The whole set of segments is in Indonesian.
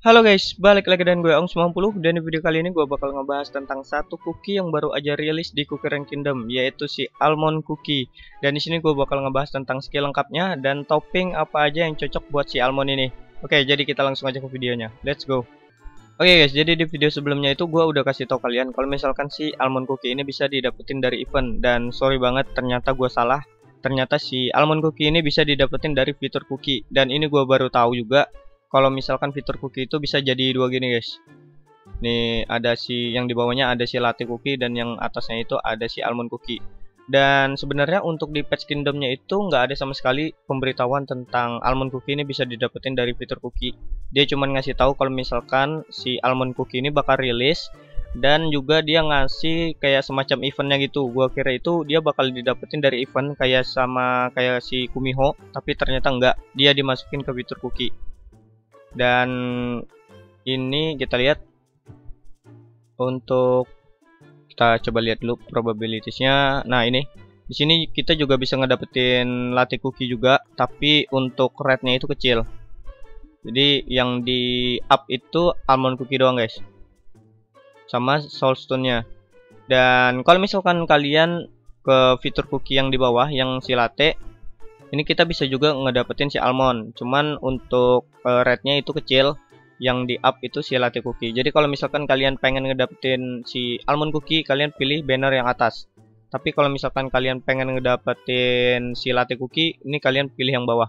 Halo guys, balik lagi dengan gue Ong90 dan di video kali ini gue bakal ngebahas tentang satu cookie yang baru aja rilis di Cookie Rank Kingdom, yaitu si Almond Cookie. Dan di sini gue bakal ngebahas tentang skill lengkapnya dan topping apa aja yang cocok buat si almond ini. Oke, jadi kita langsung aja ke videonya. Let's go. Oke guys, jadi di video sebelumnya itu gue udah kasih tau kalian kalau misalkan si Almond Cookie ini bisa didapetin dari event, dan sorry banget ternyata gue salah. Ternyata si Almond Cookie ini bisa didapetin dari fitur cookie, dan ini gue baru tahu juga kalau misalkan fitur cookie itu bisa jadi dua gini guys. Nih ada si yang di bawahnya ada si latte cookie, dan yang atasnya itu ada si almond cookie. Dan sebenarnya untuk di patch kingdomnya itu nggak ada sama sekali pemberitahuan tentang almond cookie ini bisa didapetin dari fitur cookie. Dia cuma ngasih tahu kalau misalkan si almond cookie ini bakal rilis, dan juga dia ngasih kayak semacam eventnya gitu. Gua kira itu dia bakal didapetin dari event kayak sama kayak si Kumiho, tapi ternyata enggak, dia dimasukin ke fitur cookie. Dan ini kita lihat, untuk kita coba lihat dulu probabilitiesnya. Nah ini di sini kita juga bisa ngedapetin latte cookie juga, tapi untuk rate-nya itu kecil. Jadi yang di up itu almond cookie doang guys, sama soulstone-nya. Dan kalau misalkan kalian ke fitur cookie yang di bawah yang si latte, ini kita bisa juga ngedapetin si almond, cuman untuk rate-nya itu kecil. Yang di up itu si latte cookie. Jadi kalau misalkan kalian pengen ngedapetin si almond cookie, kalian pilih banner yang atas. Tapi kalau misalkan kalian pengen ngedapetin si latte cookie, ini kalian pilih yang bawah.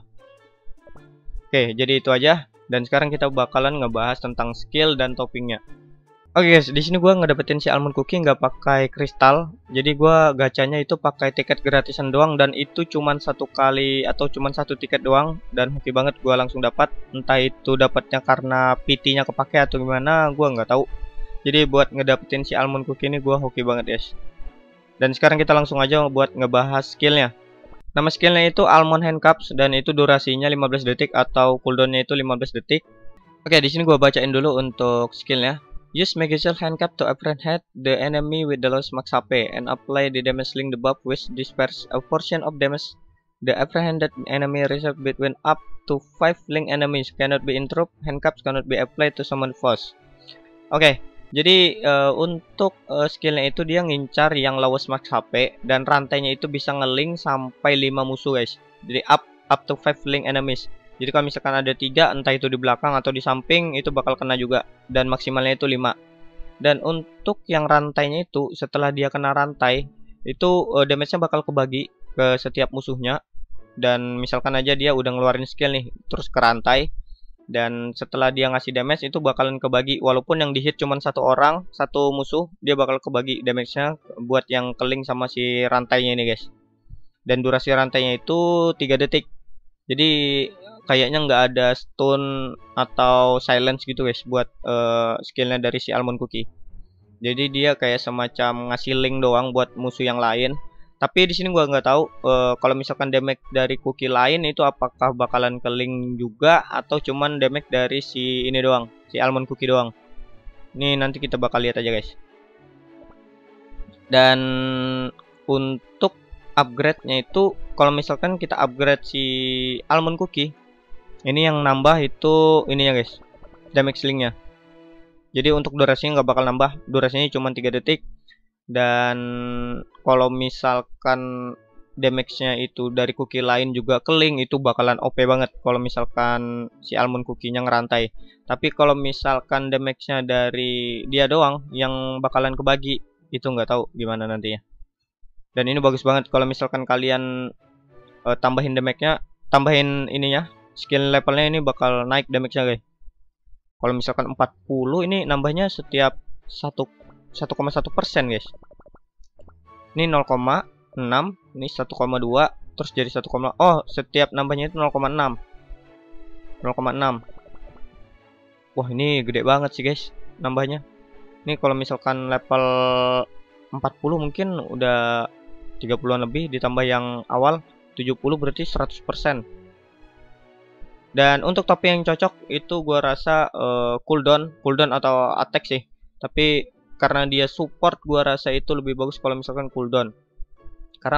Oke, jadi itu aja. Dan sekarang kita bakalan ngebahas tentang skill dan toppingnya. Oke guys, di sini gua ngedapetin si almond cookie nggak pakai kristal. Jadi gua gacanya itu pakai tiket gratisan doang, dan itu cuman satu kali atau cuman satu tiket doang, dan hoki banget gua langsung dapat. Entah itu dapatnya karena PT-nya kepake atau gimana, gua nggak tahu. Jadi buat ngedapetin si almond cookie ini gua hoki banget guys. Dan sekarang kita langsung aja buat ngebahas skillnya. Nama skillnya itu Almond Handcuffs, dan itu durasinya 15 detik atau cooldownnya itu 15 detik. Oke, di sini gua bacain dulu untuk skillnya. Use Magical Handcuff to apprehend the enemy with the lowest max HP and apply the damage link debuff which disperse a portion of damage the apprehended enemy receives between up to 5 link enemies cannot be interrupted. Handcuffs cannot be applied to summon foes. Oke, jadi untuk skillnya itu dia ngincar yang lowest max HP, dan rantainya itu bisa ngelink sampai 5 musuh guys. Jadi up to 5 link enemies. Jadi kalau misalkan ada 3, entah itu di belakang atau di samping, itu bakal kena juga. Dan maksimalnya itu 5. Dan untuk yang rantainya itu, setelah dia kena rantai, itu damage-nya bakal kebagi ke setiap musuhnya. Dan misalkan aja dia udah ngeluarin skill nih, terus ke rantai, dan setelah dia ngasih damage itu bakalan kebagi. Walaupun yang di hit cuma satu orang, satu musuh, dia bakal kebagi damage-nya buat yang keling sama si rantainya ini guys. Dan durasi rantainya itu 3 detik. Jadi kayaknya nggak ada stun atau silence gitu guys buat skillnya dari si almond cookie. Jadi dia kayak semacam ngasih link doang buat musuh yang lain. Tapi di sini gua nggak tahu kalau misalkan damage dari cookie lain itu apakah bakalan ke link juga atau cuman damage dari si ini doang, si almond cookie doang. Ini nanti kita bakal lihat aja guys. Dan untuk upgrade-nya itu kalau misalkan kita upgrade si almond cookie, ini yang nambah itu ini ya guys, damage linknya. Jadi untuk durasinya nggak bakal nambah, durasinya cuma 3 detik. Dan kalau misalkan damage-nya itu dari cookie lain juga ke link, itu bakalan OP banget kalau misalkan si almond cookie-nya ngerantai. Tapi kalau misalkan damage-nya dari dia doang yang bakalan kebagi, itu nggak tahu gimana nantinya. Dan ini bagus banget kalau misalkan kalian tambahin damage-nya, tambahin ininya, skill levelnya, ini bakal naik damage-nya guys. Kalau misalkan 40, ini nambahnya setiap 1,1% guys. Ini 0,6, ini 1,2, terus jadi 1, oh setiap nambahnya itu 0,6. 0,6. Wah, ini gede banget sih guys nambahnya. Ini kalau misalkan level 40 mungkin udah 30-an lebih, ditambah yang awal 70, berarti 100%. Dan untuk topi yang cocok itu gua rasa cooldown atau attack sih. Tapi karena dia support, gua rasa itu lebih bagus kalau misalkan cooldown. Karena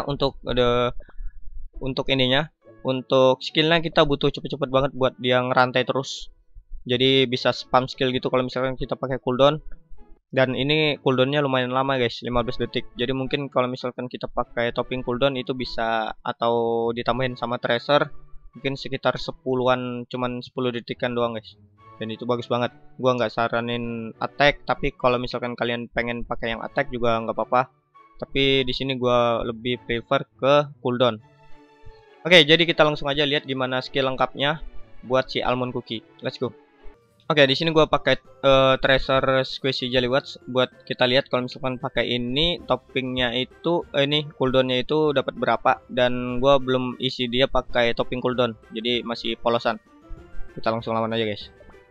untuk ininya, untuk skillnya kita butuh cepet-cepet banget buat dia ngerantai terus. Jadi bisa spam skill gitu kalau misalkan kita pakai cooldown. Dan ini cooldownnya lumayan lama guys, 15 detik. Jadi mungkin kalau misalkan kita pakai topping cooldown itu bisa, atau ditambahin sama tracer, mungkin sekitar 10-an, cuman 10 detikan doang guys. Dan itu bagus banget. Gua nggak saranin attack, tapi kalau misalkan kalian pengen pakai yang attack juga nggak apa-apa. Tapi di sini gua lebih prefer ke cooldown. Oke, jadi kita langsung aja lihat gimana skill lengkapnya buat si almond cookie. Let's go. Oke, di sini gua pakai tracer squishy jelly watch buat kita lihat kalau misalkan pakai ini toppingnya itu ini cooldownnya itu dapat berapa, dan gua belum isi dia pakai topping cooldown. Jadi masih polosan. Kita langsung lawan aja, guys.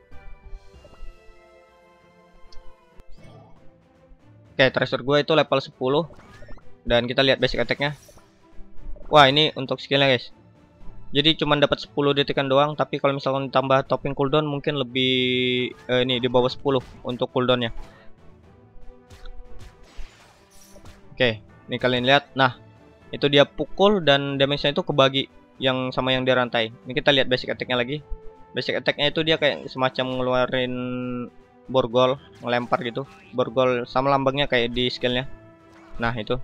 Oke, tracer gua itu level 10 dan kita lihat basic attack-nya. Wah, ini untuk skillnya, guys. Jadi cuma dapat 10 detikan doang, tapi kalau misalkan tambah topping cooldown mungkin lebih ini di bawah 10 untuk cooldownnya. Oke, ini kalian lihat. Nah, itu dia pukul dan damage-nya itu kebagi yang sama yang di rantai. Ini kita lihat basic attack-nya lagi. Basic attack-nya itu dia kayak semacam ngeluarin borgol, ngelempar gitu. Borgol sama lambangnya kayak di skillnya. Nah, itu.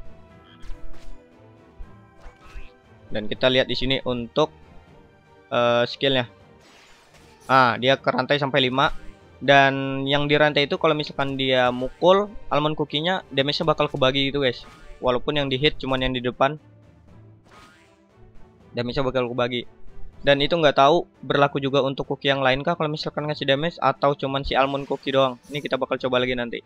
Dan kita lihat di sini untuk skillnya. Dia ke rantai sampai 5. Dan yang di rantai itu kalau misalkan dia mukul almond cookie-nya, damage-nya bakal kebagi gitu guys. Walaupun yang di hit cuman yang di depan, damage-nya bakal kebagi. Dan itu nggak tahu berlaku juga untuk cookie yang lain kah kalau misalkan ngasih damage, atau cuman si almond cookie doang. Ini kita bakal coba lagi nanti.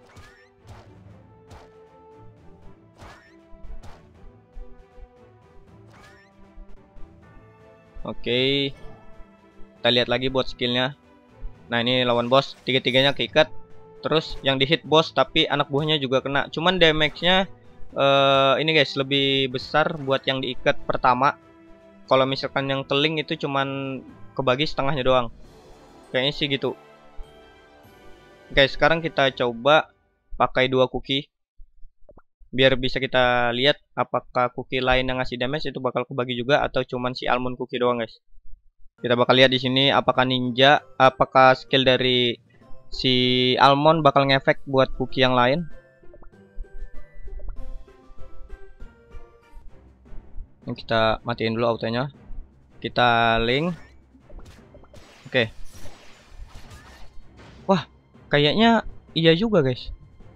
Oke, kita lihat lagi buat skillnya. Nah, ini lawan bos, tiga-tiganya keikat. Terus yang di hit bos tapi anak buahnya juga kena. Cuman damage-nya ini guys lebih besar buat yang diikat pertama. Kalau misalkan yang keling itu cuman kebagi setengahnya doang. Kayaknya sih gitu. Oke, sekarang kita coba pakai 2 cookie. Biar bisa kita lihat apakah cookie lain yang ngasih damage itu bakal kebagi juga atau cuman si almond cookie doang, guys. Kita bakal lihat di sini apakah ninja, apakah skill dari si almond bakal ngefek buat cookie yang lain. Ini kita matiin dulu autonya. Kita link. Oke. Wah, kayaknya iya juga, guys.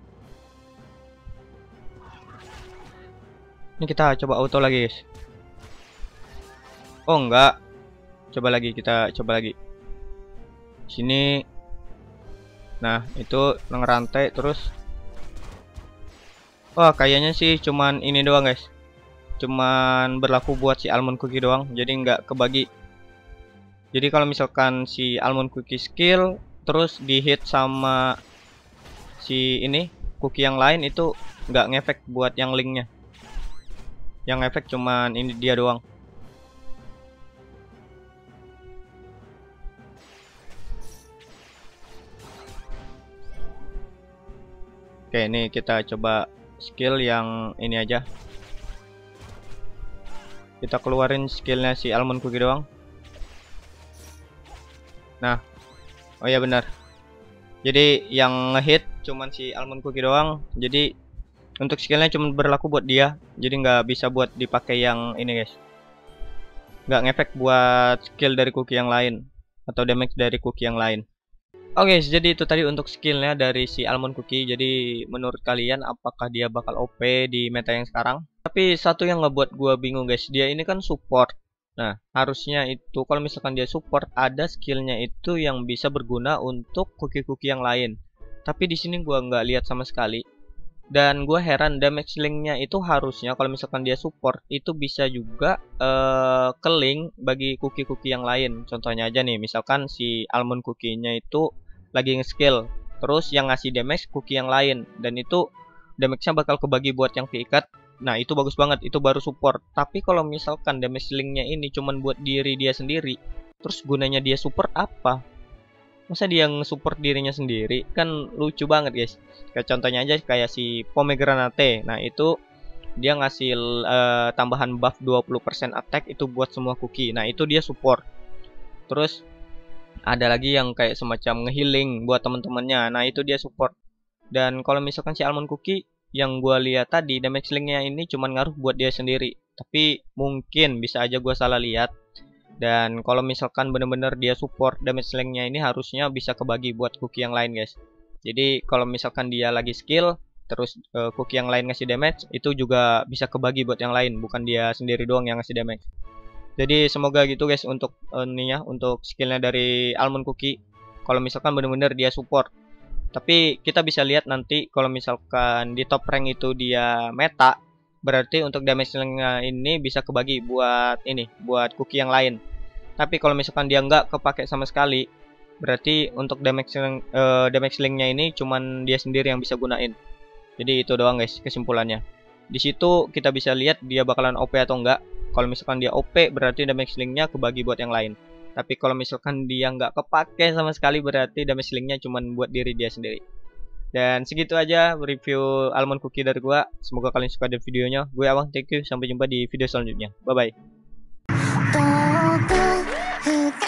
Ini kita coba auto lagi, guys. Oh, enggak. Coba lagi, kita coba lagi. Sini. Nah, itu ngerantai terus. Wah, kayaknya sih cuman ini doang, guys. Cuman berlaku buat si almond cookie doang, jadi nggak kebagi. Jadi kalau misalkan si almond cookie skill terus di hit sama si ini cookie yang lain itu nggak ngefek buat yang linknya. Yang efek cuman ini dia doang. Oke, ini kita coba skill yang ini aja. Kita keluarin skillnya si almond cookie doang. Nah, oh ya benar. Jadi yang ngehit cuman si almond cookie doang. Jadi untuk skillnya cuma berlaku buat dia, jadi nggak bisa buat dipakai yang ini guys. Nggak ngefek buat skill dari cookie yang lain atau damage dari cookie yang lain. Oke, jadi itu tadi untuk skillnya dari si almond cookie. Jadi menurut kalian apakah dia bakal OP di meta yang sekarang? Tapi satu yang ngebuat gua bingung guys, dia ini kan support. Nah, harusnya itu kalau misalkan dia support ada skillnya itu yang bisa berguna untuk cookie-cookie yang lain. Tapi di sini gua nggak lihat sama sekali. Dan gue heran damage linknya itu harusnya kalau misalkan dia support itu bisa juga ke link bagi cookie-cookie yang lain. Contohnya aja nih, misalkan si almond cookie-nya itu lagi nge-skill, terus yang ngasih damage cookie yang lain, dan itu damage-nya bakal kebagi buat yang keikat. Nah, itu bagus banget, itu baru support. Tapi kalau misalkan damage linknya ini cuman buat diri dia sendiri, terus gunanya dia support apa? Masa dia nge-support dirinya sendiri? Kan lucu banget guys. Kayak contohnya aja kayak si Pomegranate. Nah itu dia ngasih tambahan buff 20% attack itu buat semua cookie. Nah itu dia support. Terus Ada lagi yang kayak semacam ngehealing buat teman-temannya. Nah, itu dia support. Dan kalau misalkan si Almond Cookie yang gua lihat tadi damage linknya ini cuman ngaruh buat dia sendiri. Tapi mungkin bisa aja gua salah lihat. Dan kalau misalkan bener-bener dia support, damage linknya ini harusnya bisa kebagi buat Cookie yang lain, guys. Jadi kalau misalkan dia lagi skill terus Cookie yang lain ngasih damage, itu juga bisa kebagi buat yang lain, bukan dia sendiri doang yang ngasih damage. Jadi semoga gitu guys untuk untuk skillnya dari Almond Cookie. Kalau misalkan bener-bener dia support. Tapi kita bisa lihat nanti kalau misalkan di top rank itu dia meta, berarti untuk damage linknya ini bisa kebagi buat buat Cookie yang lain. Tapi kalau misalkan dia nggak kepake sama sekali, berarti untuk damage linknya ini cuman dia sendiri yang bisa gunain. Jadi itu doang guys kesimpulannya. Di situ kita bisa lihat dia bakalan OP atau enggak. Kalau misalkan dia OP berarti damage linknya kebagi buat yang lain. Tapi kalau misalkan dia nggak kepake sama sekali berarti damage linknya cuma buat diri dia sendiri. Dan segitu aja review Almond Cookie dari gua. Semoga kalian suka dengan videonya. Gue Awang, thank you. Sampai jumpa di video selanjutnya. Bye bye.